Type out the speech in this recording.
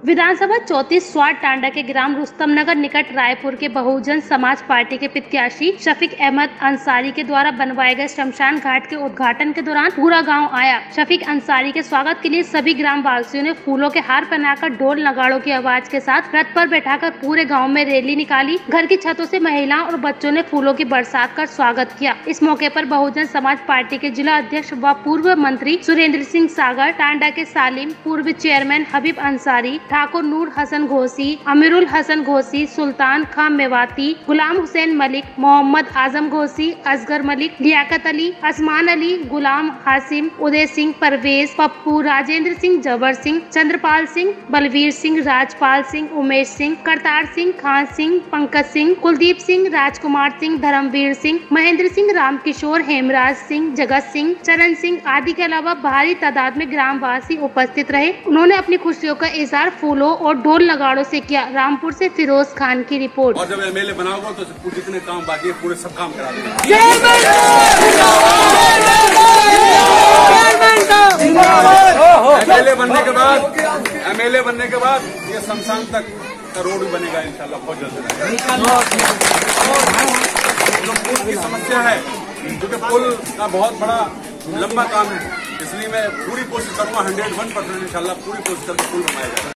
विधानसभा 34 स्वाट टांडा के ग्राम रुस्तम नगर निकट रायपुर के बहुजन समाज पार्टी के प्रत्याशी शफीक अहमद अंसारी के द्वारा बनवाए गए शमशान घाट के उद्घाटन के दौरान पूरा गांव आया। शफीक अंसारी के स्वागत के लिए सभी ग्राम वासियों ने फूलों के हार पहनाकर ढोल नगाड़ों की आवाज के साथ रथ पर बैठाकर पूरे गाँव में रैली निकाली। घर की छतों से महिलाओं और बच्चों ने फूलों की बरसात कर स्वागत किया। इस मौके पर बहुजन समाज पार्टी के जिला अध्यक्ष व पूर्व मंत्री सुरेंद्र सिंह सागर, टांडा के सालिम, पूर्व चेयरमैन हबीब अंसारी, ठाकुर नूर हसन घोसी, अमीरुल हसन घोसी, सुल्तान खां मेवाती, गुलाम हुसैन मलिक, मोहम्मद आजम घोसी, असगर मलिक, लियाकत अली, असमान अली, गुलाम हासिम, उदय सिंह, परवेज, पप्पू, राजेंद्र सिंह, जबर सिंह, चंद्रपाल सिंह, बलवीर सिंह, राजपाल सिंह, उमेश सिंह, करतार सिंह, खान सिंह, पंकज सिंह, कुलदीप सिंह, राजकुमार सिंह, धर्मवीर सिंह, महेंद्र सिंह, रामकिशोर, हेमराज सिंह, जगत सिंह, चरण सिंह आदि के अलावा भारी तादाद में ग्रामवासी उपस्थित रहे। उन्होंने अपनी खुशियों का इजहार फूलों और ढोल नगाड़ों से किया। रामपुर से फिरोज खान की रिपोर्ट। और जब एमएलए बनाओगे तो जितने काम बाकी है पूरे सब काम करा देंगे। एमएलए बनने के बाद ये शमशान तक का रोड भी बनेगा इंशाल्लाह बहुत जल्द। जो पुल की समस्या है, क्योंकि पुल का बहुत बड़ा लंबा काम है, इसलिए मैं पूरी कोशिश करूंगा 101% इंशाल्लाह पूरी कोशिश करके पुल बनाया जाएगा।